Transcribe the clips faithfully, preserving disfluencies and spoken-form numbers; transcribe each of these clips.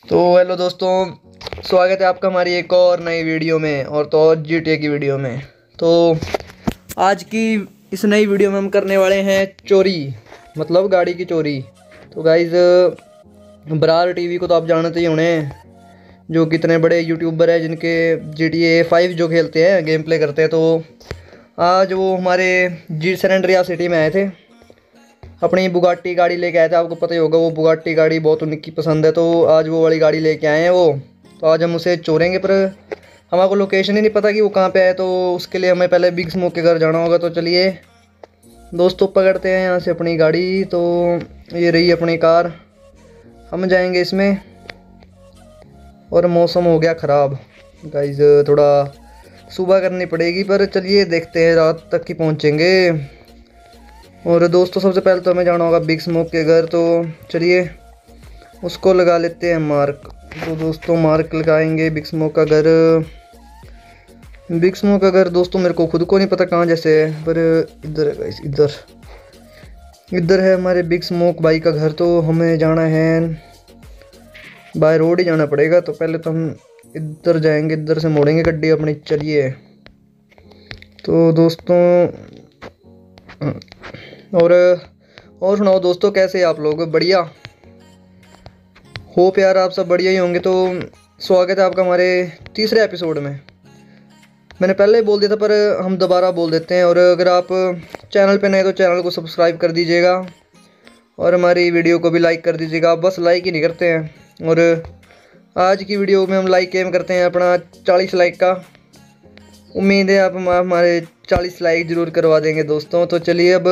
तो हेलो दोस्तों, स्वागत है आपका हमारी एक और नई वीडियो में और तो और जी टी ए की वीडियो में। तो आज की इस नई वीडियो में हम करने वाले हैं चोरी, मतलब गाड़ी की चोरी। तो गाइज़, बरार टीवी को तो आप जानते ही होने, जो कितने बड़े यूट्यूबर हैं जिनके जी टी ए फाइव जो खेलते हैं, गेम प्ले करते हैं। तो आज वो हमारे जी सैन एंड्रियास सिटी में आए थे, अपनी बुगाट्टी गाड़ी लेके आए थे। आपको पता ही होगा, वो बुगाट्टी गाड़ी बहुत उनकी पसंद है, तो आज वो वाली गाड़ी लेके आए हैं वो। तो आज हम उसे चोरेंगे, पर हमारे को लोकेशन ही नहीं पता कि वो कहाँ पे है। तो उसके लिए हमें पहले बिग स्मोक के घर जाना होगा। तो चलिए दोस्तों, पकड़ते हैं यहाँ से अपनी गाड़ी। तो ये रही अपनी कार, हम जाएंगे इसमें। और मौसम हो गया ख़राब गाइज, थोड़ा सुबह करनी पड़ेगी, पर चलिए देखते हैं रात तक ही पहुँचेंगे। और दोस्तों, सबसे पहले तो हमें जाना होगा बिग स्मोक के घर। तो चलिए उसको लगा लेते हैं मार्क। तो दोस्तों मार्क लगाएंगे बिग स्मोक का घर। बिग स्मोक का घर दोस्तों मेरे को खुद को नहीं पता कहाँ जैसे है, पर इधर है गाइस, इधर इधर है हमारे बिग स्मोक भाई का घर। तो हमें जाना है बाय रोड ही जाना पड़ेगा। तो पहले तो हम इधर जाएंगे, इधर से मोड़ेंगे गड्डी अपनी। चलिए तो दोस्तों, और और सुनाओ दोस्तों, कैसे आप लोग? बढ़िया, होप यार आप सब बढ़िया ही होंगे। तो स्वागत है आपका हमारे तीसरे एपिसोड में। मैंने पहले ही बोल दिया था, पर हम दोबारा बोल देते हैं। और अगर आप चैनल पे नए तो चैनल को सब्सक्राइब कर दीजिएगा और हमारी वीडियो को भी लाइक कर दीजिएगा। आप बस लाइक ही नहीं करते हैं। और आज की वीडियो में हम लाइक एम करते हैं अपना चालीस लाइक का। उम्मीद है आप हमारे चालीस लाइक ज़रूर करवा देंगे दोस्तों। तो चलिए, अब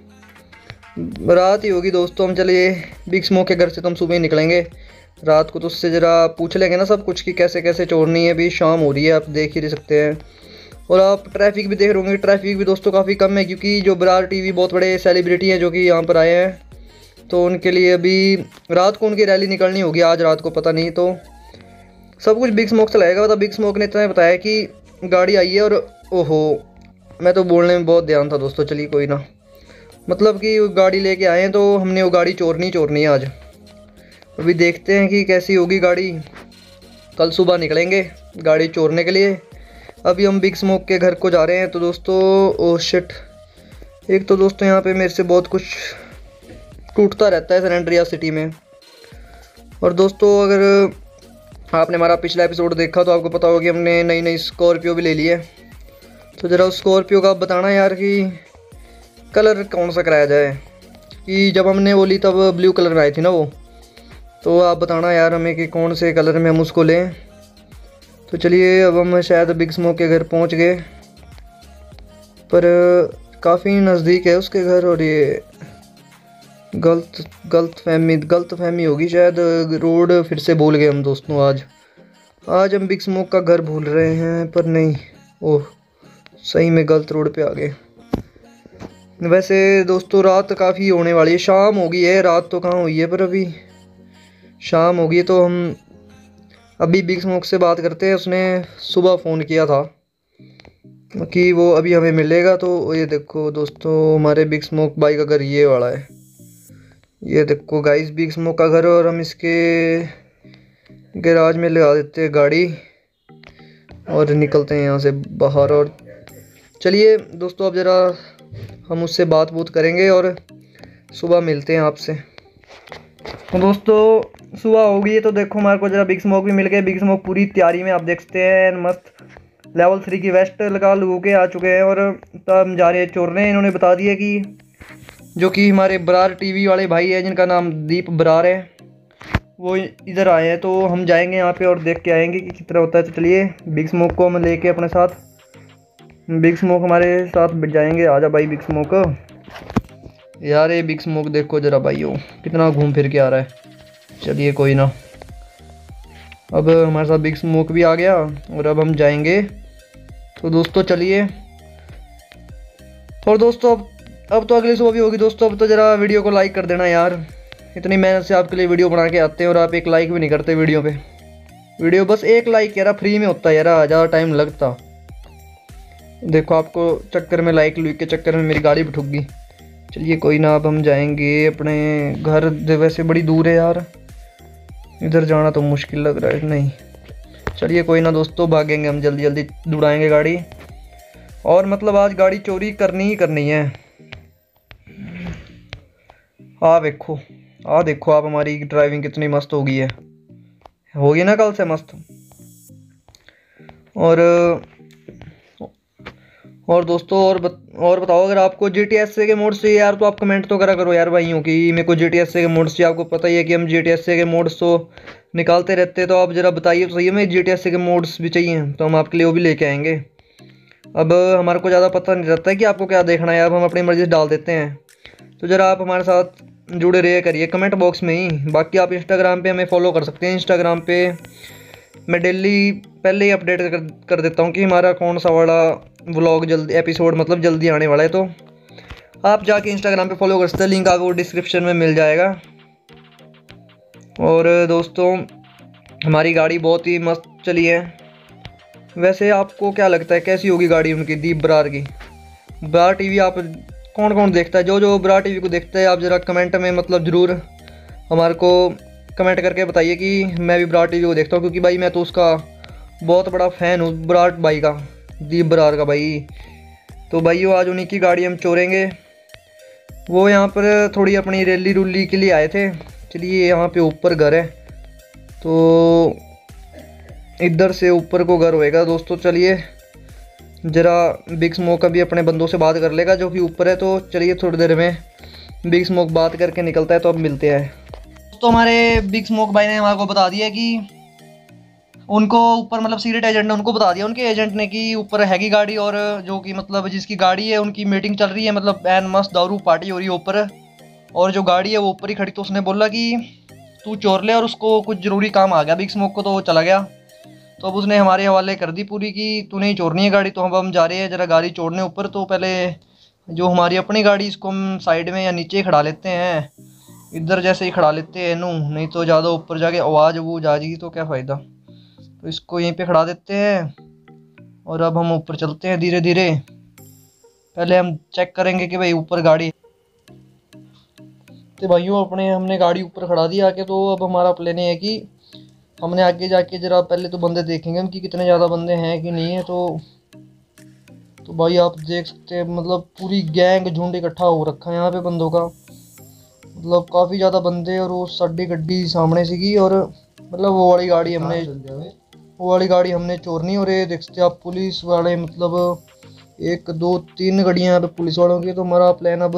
रात ही होगी दोस्तों, हम चलिए बिग स्मोक के घर से तो हम सुबह ही निकलेंगे। रात को तो उससे ज़रा पूछ लेंगे ना सब कुछ कि कैसे कैसे चोरनी है। अभी शाम हो रही है, आप देख ही नहीं सकते हैं। और आप ट्रैफिक भी देख रहे होंगे, ट्रैफिक भी दोस्तों काफ़ी कम है, क्योंकि जो बरार टीवी बहुत बड़े सेलिब्रिटी हैं जो कि यहाँ पर आए हैं। तो उनके लिए अभी रात को उनकी रैली निकलनी होगी, आज रात को पता नहीं। तो सब कुछ बिग स्मोक से लगेगा। मतलब बिग स्मोक ने इतना बताया कि गाड़ी आई है। और ओहो, मैं तो बोलने में बहुत ध्यान था दोस्तों। चलिए कोई ना, मतलब कि गाड़ी लेके आए हैं तो हमने वो गाड़ी चोरनी चोरनी है आज। अभी देखते हैं कि कैसी होगी गाड़ी। कल सुबह निकलेंगे गाड़ी चोरने के लिए। अभी हम बिग स्मोक के घर को जा रहे हैं। तो दोस्तों, ओ शिट, एक तो दोस्तों यहाँ पे मेरे से बहुत कुछ टूटता रहता है सैन एंड्रियास सिटी में। और दोस्तों, अगर आपने हमारा पिछला एपिसोड देखा तो आपको पता होगा कि हमने नई नई स्कॉर्पियो भी ले ली है। तो ज़रा उस स्कॉर्पियो का आप बताना यार कि कलर कौन सा कराया जाए, कि जब हमने वो ली तब ब्लू कलर में आई थी ना वो। तो आप बताना यार हमें कि कौन से कलर में हम उसको लें। तो चलिए, अब हम शायद बिग स्मोक के घर पहुंच गए, पर काफ़ी नज़दीक है उसके घर। और ये गलत गलत फहमी गलत फहमी होगी शायद, रोड फिर से भूल गए हम दोस्तों। आज आज हम बिग स्मोक का घर भूल रहे हैं, पर नहीं, ओह सही में गलत रोड पे आ गए। वैसे दोस्तों रात काफ़ी होने वाली है, शाम हो गई है, रात तो कहाँ हुई है, पर अभी शाम हो गई है। तो हम अभी बिग स्मोक से बात करते हैं। उसने सुबह फ़ोन किया था कि वो अभी हमें मिलेगा। तो ये देखो दोस्तों, हमारे बिग स्मोक भाई का घर ये वाला है। ये देखो गाइस, बिग स्मोक का घर। और हम इसके गैराज में लगा देते हैं गाड़ी और निकलते हैं यहाँ से बाहर। और चलिए दोस्तों, अब ज़रा हम उससे बात बूत करेंगे और सुबह मिलते हैं आपसे। तो दोस्तों सुबह हो गई है, तो देखो हमारे को ज़रा बिग स्मोक भी मिल गए। बिग स्मोक पूरी तैयारी में, आप देख सकते हैं, मस्त लेवल थ्री की वेस्ट लगा लू के आ चुके हैं। और तब हम जा रहे हैं चोरने। इन्होंने बता दिया कि जो कि हमारे बरार टीवी वाले भाई है, जिनका नाम दीप बरार है, वो इधर आए हैं। तो हम जाएंगे यहाँ पे और देख के आएंगे कि कितना होता है। तो चलिए बिग स्मोक को हम लेके अपने साथ, बिग स्मोक हमारे साथ जाएंगे। आजा भाई बिग स्मोक। यार ये बिग स्मोक देखो ज़रा भाई, हो कितना घूम फिर के आ रहा है। चलिए कोई ना, अब हमारे साथ बिग स्मोक भी आ गया और अब हम जाएंगे। तो दोस्तों चलिए, और दोस्तों अब अब तो अगली सुबह भी होगी दोस्तों। अब तो ज़रा वीडियो को लाइक कर देना यार, इतनी मेहनत से आपके लिए वीडियो बना के आते हैं और आप एक लाइक भी नहीं करते वीडियो पे। वीडियो बस एक लाइक यार फ्री में होता है यार, ज़्यादा टाइम लगता। देखो आपको चक्कर में, लाइक लुइक के चक्कर में मेरी गाड़ी भी ठुक गई। चलिए कोई ना, अब हम जाएंगे अपने घर। वैसे बड़ी दूर है यार, इधर जाना तो मुश्किल लग रहा है। नहीं चलिए कोई ना दोस्तों, भागेंगे हम, जल्दी जल्दी दौड़ाएंगे गाड़ी। और मतलब आज गाड़ी चोरी करनी ही करनी है। आ देखो, आ देखो आप, हमारी ड्राइविंग कितनी मस्त हो गई है, होगी ना कल से मस्त। और और दोस्तों और बत, और बताओ, अगर आपको जी टी एस के मोड से यार, तो आप कमेंट तो करा करो यार भाइयों की मेरे को जी टी एस के मोड से। आपको पता ही है कि हम जी टी एस के मोड्स तो निकालते रहते हैं, तो आप ज़रा बताइए तो सही, हमें जी टी एस के मोड्स भी चाहिए तो हम आपके लिए वो भी लेके आएंगे। अब हमारे को ज़्यादा पता नहीं रहता है कि आपको क्या देखना है, अब हम अपनी मर्ज़ी से डाल देते हैं। तो ज़रा आप हमारे साथ जुड़े रहे करिए कमेंट बॉक्स में ही। बाकी आप इंस्टाग्राम पे हमें फॉलो कर सकते हैं। इंस्टाग्राम पे मैं डेली पहले ही अपडेट कर, कर देता हूँ कि हमारा कौन सा वाला व्लॉग जल्दी एपिसोड मतलब जल्दी आने वाला है। तो आप जाके इंस्टाग्राम पे फॉलो कर सकते हैं, लिंक आपको डिस्क्रिप्शन में मिल जाएगा। और दोस्तों हमारी गाड़ी बहुत ही मस्त चली है। वैसे आपको क्या लगता है कैसी होगी गाड़ी उनकी, दीप बरार की? बरार टीवी आप कौन कौन देखता है? जो जो बरार टीवी को देखता है आप ज़रा कमेंट में मतलब ज़रूर हमारे को कमेंट करके बताइए कि मैं भी बरार टीवी को देखता हूँ, क्योंकि भाई मैं तो उसका बहुत बड़ा फ़ैन हूँ, बरार भाई का, दीप बरार का भाई। तो भाई आज उन्हीं की गाड़ी हम चोरेंगे। वो यहाँ पर थोड़ी अपनी रैली रूली के लिए आए थे। चलिए यहाँ पे ऊपर घर है, तो इधर से ऊपर को घर होएगा दोस्तों। चलिए ज़रा बिग स्मोक का भी अपने बंदों से बात कर लेगा जो कि ऊपर है। तो चलिए थोड़ी देर में बिग स्मोक बात करके निकलता है, तो अब मिलते हैं। तो हमारे बिग स्मोक भाई ने हमारे को बता दिया कि उनको ऊपर मतलब सीक्रेट एजेंट ने उनको बता दिया, उनके एजेंट ने, कि ऊपर हैगी गाड़ी, और जो कि मतलब जिसकी गाड़ी है उनकी मीटिंग चल रही है, मतलब एन मस्त दारू पार्टी हो रही है ऊपर, और जो गाड़ी है वो ऊपर ही खड़ी। तो उसने बोला कि तू चोर ले, और उसको कुछ ज़रूरी काम आ गया बिग स्मोक को, तो वो चला गया। तो अब उसने हमारे हवाले कर दी पूरी कि तूने ही चोरनी है गाड़ी। तो अब हम जा रहे हैं ज़रा गाड़ी चोरने ऊपर। तो पहले जो हमारी अपनी गाड़ी इसको हम साइड में या नीचे ही खड़ा लेते हैं, इधर जैसे ही खड़ा लेते हैं नू, नहीं तो ज़्यादा ऊपर जाके आवाज़ वो जा जाएगी तो क्या फ़ायदा। तो इसको यहीं पे खड़ा देते हैं और अब हम ऊपर चलते हैं धीरे धीरे। पहले हम चेक करेंगे कि भाई ऊपर गाड़ी, तो भाइयों अपने हमने गाड़ी ऊपर खड़ा दी आके। तो अब हमारा प्लान है कि हमने आगे जाके ज़रा पहले तो बंदे देखेंगे हम कि कितने ज़्यादा बंदे हैं कि नहीं है। तो तो भाई आप देख सकते हैं मतलब पूरी गैंग झुंड इकट्ठा हो रखा है यहाँ पे बंदों का, मतलब काफ़ी ज़्यादा बंदे। और वो साड़ी गड्डी सामने सीगी, और मतलब वो वाली गाड़ी हमने वो वाली गाड़ी हमने चोरनी। और ये देख सकते आप पुलिस वाले, मतलब एक दो तीन गाड़ियाँ यहाँ पे पुलिस वालों की। तो हमारा प्लान अब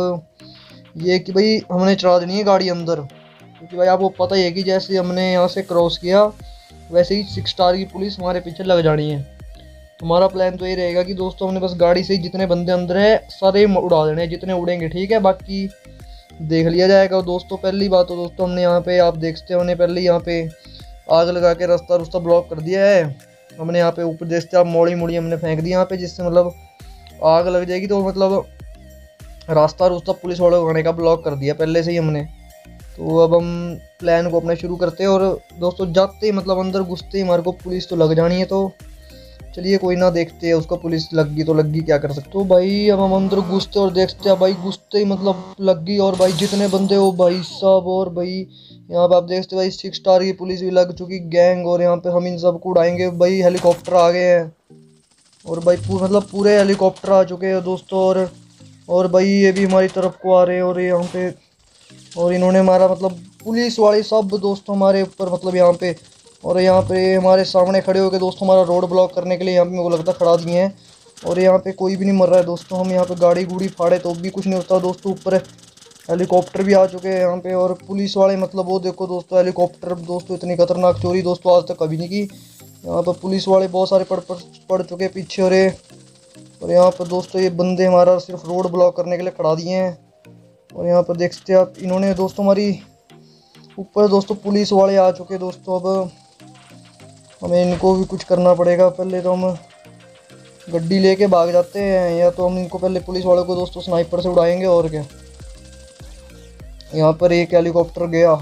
ये कि भाई हमने चला देनी है गाड़ी अंदर, क्योंकि भाई आपको पता ही है कि जैसे हमने यहाँ से क्रॉस किया वैसे ही सिक्स स्टार की पुलिस हमारे पीछे लग जानी है। तो हमारा प्लान तो ये रहेगा कि दोस्तों हमने बस गाड़ी से ही जितने बंदे अंदर है सारे उड़ा देने हैं, जितने उड़ेंगे ठीक है, बाकी देख लिया जाएगा। दोस्तों पहली बात तो दोस्तों हमने यहाँ पे आप देखते हो हमने पहले यहाँ पे आग लगा के रास्ता रुस्ता ब्लॉक कर दिया है। हमने यहाँ पे ऊपर देखते आप मोड़ी मोड़ी हमने फेंक दी यहाँ पे, जिससे मतलब आग लग जाएगी। तो मतलब रास्ता रुस्ता पुलिस वालों को आने का ब्लॉक कर दिया पहले से ही हमने। तो अब हम प्लान को अपना शुरू करते हैं। और दोस्तों जाते ही मतलब अंदर घुसते ही हमारे को पुलिस तो लग जानी है। तो चलिए कोई ना, देखते हैं उसको, पुलिस लग गई तो लग गई, क्या कर सकते। तो भाई अब हम अंदर घुसते और देखते हैं भाई घुसते ही मतलब लग गई। और भाई जितने बंदे हो भाई साहब, और भाई यहाँ पे आप देखते भाई सिक्स स्टार की पुलिस भी लग चुकी गैंग। और यहाँ पे हम इन सबको उड़ाएंगे भाई, हेलीकॉप्टर आ गए हैं, और भाई पूर, मतलब पूरे हेलीकॉप्टर आ चुके हैं दोस्तों। और और भाई ये भी हमारी तरफ को आ रहे हैं, और यहाँ पे और इन्होंने हमारा मतलब पुलिस वाले सब दोस्तों हमारे ऊपर मतलब यहाँ पे, और यहाँ पे हमारे सामने खड़े होकर दोस्तों हमारा रोड ब्लॉक करने के लिए यहाँ पे मेरे को लगता खड़ा दिए हैं। और यहाँ पे कोई भी नहीं मर रहा है दोस्तों। हम यहाँ पे गाड़ी गुड़ी फाड़े तो भी कुछ नहीं होता दोस्तों। ऊपर हेलीकॉप्टर भी आ चुके हैं यहाँ पे, और पुलिस वाले मतलब वो देखो दोस्तों हेलीकॉप्टर दोस्तों, इतनी खतरनाक चोरी दोस्तों आज तक कभी नहीं की। यहाँ पर पुलिस वाले बहुत सारे पड़ पड़ पड़ चुके पीछे। और और यहाँ पर दोस्तों ये बंदे हमारा सिर्फ रोड ब्लॉक करने के लिए खड़ा दिए हैं। और यहाँ पर देख सकते हैं आप इन्होंने दोस्तों हमारी ऊपर दोस्तों पुलिस वाले आ चुके दोस्तों। अब हमें इनको भी कुछ करना पड़ेगा। पहले तो हम गड्डी लेके भाग जाते हैं, या तो हम इनको पहले पुलिस वालों को दोस्तों स्नाइपर से उड़ाएंगे। और क्या, यहाँ पर एक हेलीकॉप्टर गया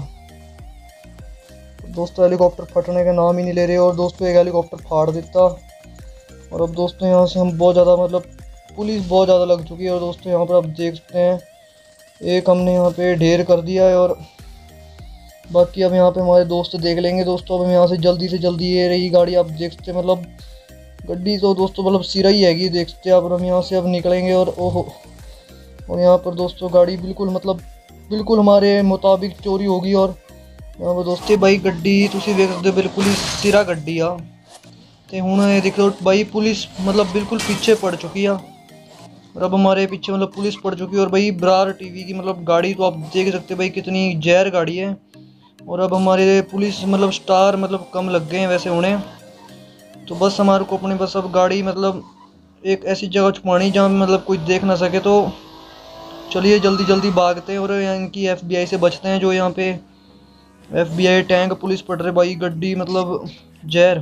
दोस्तों, हेलीकॉप्टर फटने का नाम ही नहीं ले रहे। और दोस्तों एक हेलीकॉप्टर फाड़ देता। और अब दोस्तों यहाँ से हम बहुत ज़्यादा मतलब पुलिस बहुत ज़्यादा लग चुकी है। और दोस्तों यहाँ पर आप देख सकते हैं एक हमने यहाँ पे ढेर कर दिया है, और बाकी अब यहाँ पे हमारे दोस्त देख लेंगे दोस्तों। अब हम यहाँ से जल्दी से जल्दी, ये रही गाड़ी आप देख सकते हैं, मतलब गड्डी तो दोस्तों मतलब सिरा ही हैगी देख सकते हैं। अब हम यहाँ से अब निकलेंगे और ओहो, और यहाँ पर दोस्तों गाड़ी बिल्कुल मतलब बिल्कुल हमारे मुताबिक चोरी होगी। और यहाँ पर दोस्तों भाई गड्डी तुसी देख सकते हो बिल्कुल ही सिरा गड्डी आ ते हुण ये देखो भाई पुलिस मतलब बिल्कुल पीछे पड़ चुकी है। और अब हमारे पीछे मतलब पुलिस पड़ चुकी है। और भाई ब्रार टीवी की मतलब गाड़ी तो आप देख सकते हैं भाई कितनी जहर गाड़ी है। और अब हमारे पुलिस मतलब स्टार मतलब कम लग गए हैं वैसे उन्हें, तो बस हमारे को अपनी बस अब गाड़ी मतलब एक ऐसी जगह छुपानी जहाँ मतलब कोई देख ना सके। तो चलिए जल्दी जल्दी भागते हैं और इनकी एफबीआई से बचते हैं। जो यहाँ पे एफबीआई टैंक पुलिस पड़ रहे भाई, गड्डी मतलब जहर।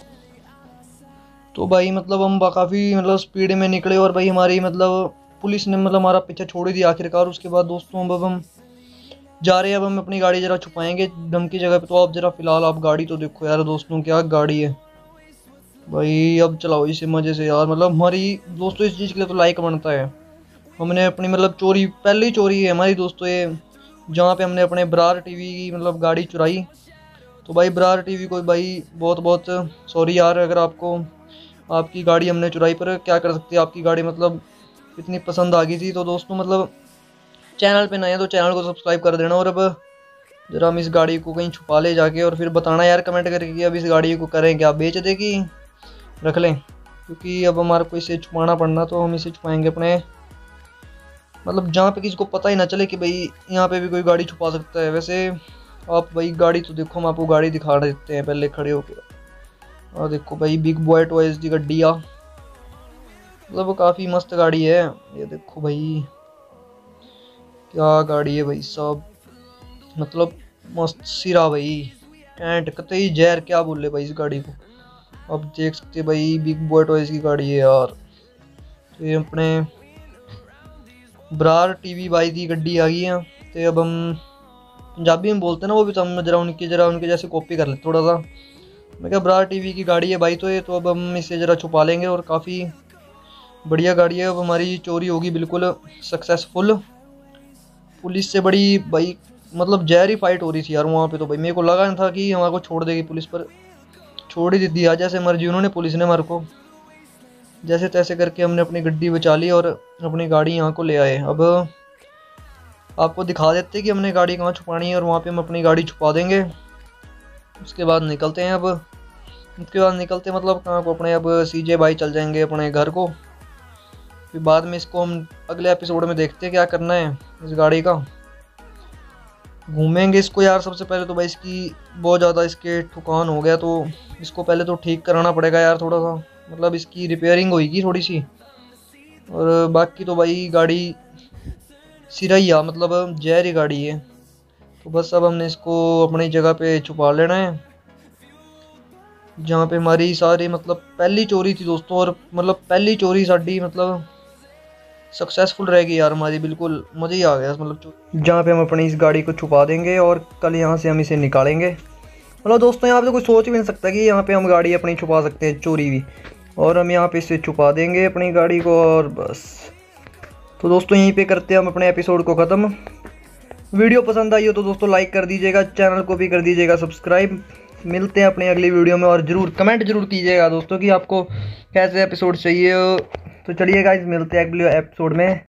तो भाई मतलब हम काफ़ी मतलब स्पीड में निकले और भाई हमारी मतलब पुलिस ने मतलब हमारा पीछा छोड़ ही दिया आखिरकार। उसके बाद दोस्तों अब हम जा रहे हैं, अब हम अपनी गाड़ी ज़रा छुपाएंगे दम की जगह पे। तो आप ज़रा फ़िलहाल आप गाड़ी तो देखो यार दोस्तों, क्या गाड़ी है भाई। अब चलाओ इसे मज़े से यार, मतलब हमारी दोस्तों इस चीज़ के लिए तो लाइक बनता है। हमने अपनी मतलब चोरी, पहली चोरी है हमारी दोस्तों ये, जहाँ पे हमने अपने ब्रार टीवी की मतलब गाड़ी चुराई। तो भाई ब्रार टीवी को भाई बहुत बहुत सॉरी यार, अगर आपको आपकी गाड़ी हमने चुराई, पर क्या कर सकते हैं, आपकी गाड़ी मतलब इतनी पसंद आ गई थी। तो दोस्तों मतलब चैनल पे नए हैं तो चैनल को सब्सक्राइब कर देना। और अब जरा हम इस गाड़ी को कहीं छुपा ले जाके, और फिर बताना यार कमेंट करके कि अब इस गाड़ी को करें क्या, बेच दे कि रख लें। क्योंकि अब हमारे को इसे छुपाना पड़ना, तो हम इसे छुपाएंगे अपने मतलब जहाँ पे किसी को पता ही ना चले कि भाई यहाँ पे भी कोई गाड़ी छुपा सकता है। वैसे आप भाई गाड़ी तो देखो, हम आपको गाड़ी दिखा देते हैं पहले खड़े होकर। और देखो भाई बिग बॉय टॉयज की गड्डी आ, मतलब काफ़ी मस्त गाड़ी है। ये देखो भाई क्या गाड़ी है भाई साहब, मतलब मस्त सिरा भाई, टेंट कतई जहर क्या बोले भाई इस गाड़ी को। अब देख सकते भाई बिग बॉय टॉयज की गाड़ी है यार। तो ये अपने ब्रार टीवी भाई की गड्डी आ गई है। तो अब हम पंजाबी में बोलते हैं ना वो भी, तो हम जरा उनकी जरा उनके जैसे कॉपी कर लेते थोड़ा सा। मैं क्या ब्रार टीवी की गाड़ी है भाई, तो ये तो अब हम इसे ज़रा छुपा लेंगे। और काफ़ी बढ़िया गाड़ी है। अब हमारी चोरी होगी बिल्कुल सक्सेसफुल। पुलिस से बड़ी भाई मतलब जहरी फाइट हो रही थी यार वहाँ पे। तो भाई मेरे को लगा नहीं था कि हमारे को छोड़ देगी पुलिस, पर छोड़ ही दिया जैसे मर्जी उन्होंने पुलिस ने हमारे को। जैसे तैसे करके हमने अपनी गड्डी बचा ली और अपनी गाड़ी यहाँ को ले आए। अब आपको दिखा देते कि हमने गाड़ी कहाँ छुपानी है, और वहाँ पे हम अपनी गाड़ी छुपा देंगे। उसके बाद निकलते हैं। अब उसके बाद निकलते मतलब कहाँ को, अपने अब सीजे भाई चल जाएंगे अपने घर को। फिर बाद में इसको हम अगले एपिसोड में देखते हैं क्या करना है इस गाड़ी का। घूमेंगे इसको यार। सबसे पहले तो भाई इसकी बहुत ज़्यादा इसके ठुकान हो गया, तो इसको पहले तो ठीक कराना पड़ेगा यार थोड़ा सा, मतलब इसकी रिपेयरिंग होगी थोड़ी सी। और बाकी तो भाई गाड़ी सिरैया मतलब जहरी गाड़ी है। तो बस अब हमने इसको अपनी जगह पे छुपा लेना है, जहाँ पे हमारी सारी मतलब पहली चोरी थी दोस्तों। और मतलब पहली चोरी साड़ी मतलब सक्सेसफुल रहेगी यार हमारी, बिल्कुल मज़ा ही आ गया मतलब। जहाँ पे हम अपनी इस गाड़ी को छुपा देंगे और कल यहाँ से हम इसे निकालेंगे। मतलब दोस्तों यहाँ पे तो कोई सोच भी नहीं सकता कि यहाँ पे हम गाड़ी अपनी छुपा सकते हैं चोरी भी। और हम यहाँ पे इसे छुपा देंगे अपनी गाड़ी को, और बस। तो दोस्तों यहीं पे करते हैं हम अपने एपिसोड को ख़त्म। वीडियो पसंद आई हो तो दोस्तों लाइक कर दीजिएगा, चैनल को भी कर दीजिएगा सब्सक्राइब। मिलते हैं अपनी अगली वीडियो में, और ज़रूर कमेंट जरूर कीजिएगा दोस्तों कि आपको कैसे एपिसोड चाहिए। तो चलिए गाइस मिलते हैं अगले एपिसोड में।